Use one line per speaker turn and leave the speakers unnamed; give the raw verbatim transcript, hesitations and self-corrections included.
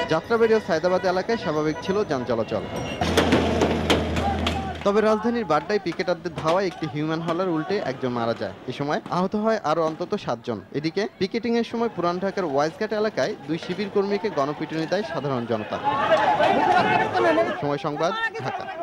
যাত্রাবাড়ী ও সায়দাবাদ এলাকায় স্বাভাবিক ছিল যান চলাচল। তবে রাজধানীর বাড্ডায় পিকেটারদের ধাওয়ায় একটি হিউম্যান হলার উল্টে একজন মারা যায়। এ সময় আহত হয় আরও অন্তত সাতজন। এদিকে পিকেটিংয়ের সময় পুরান ঢাকার ওয়াইজঘাট এলাকায় দুই শিবির কর্মীকে গণপিটুনি দেয় সাধারণ জনতা। সময় সংবাদ, ঢাকা।